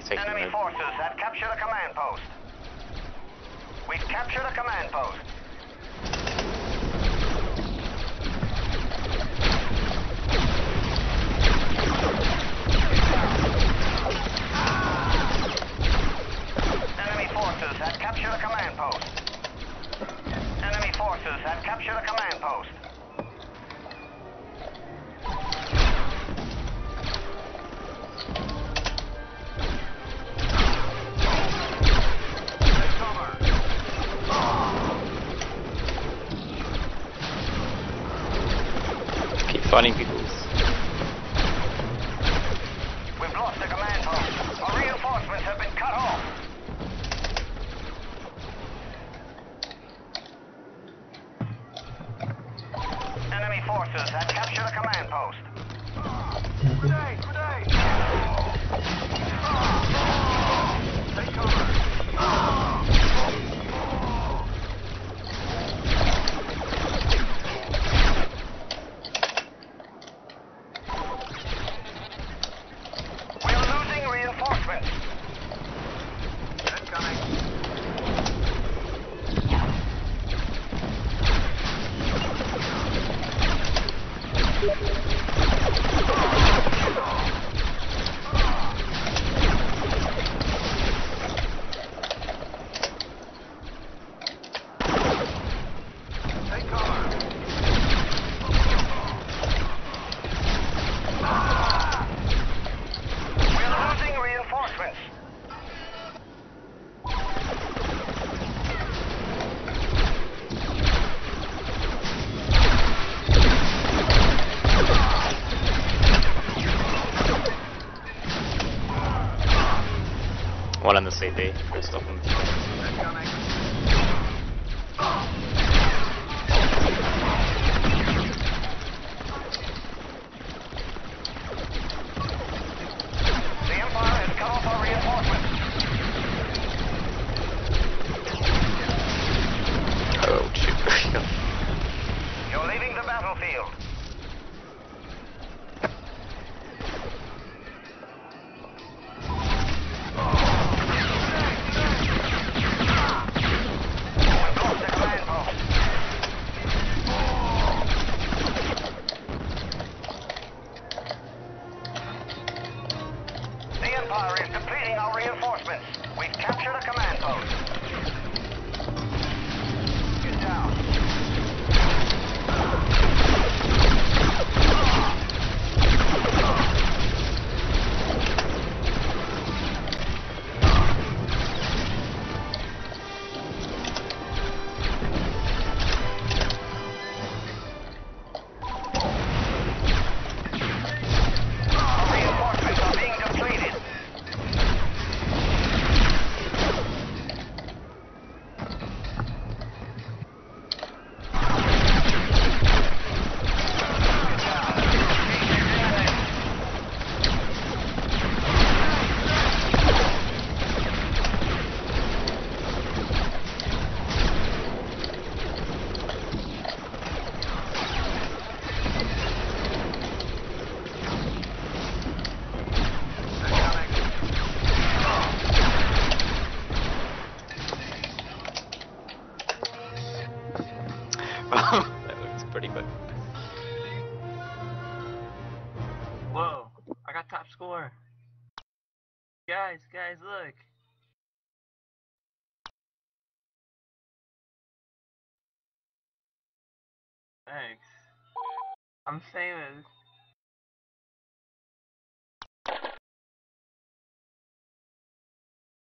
taking Enemy mid. forces have captured a command post. We've captured a command post. Enemy forces have captured a command post. Enemy forces have captured a command post. Keep fighting people. We've lost the command post. Our reinforcements have been cut off. Enemy forces have captured a command post. Grenade! Grenade! Take cover! We are losing reinforcements. Incoming. Take cover. We are losing reinforcements. One on the CB. Go stop him. Incoming. The Empire has cut off our reinforcements. Oh shoot. You're leaving the battlefield. We've lost the command post. The Empire is depleting our reinforcements. We've captured a command post. Get down. Our reinforcements are being depleted. Get down. That looks pretty quick. Whoa, I got top score. Guys, look. Thanks. I'm famous.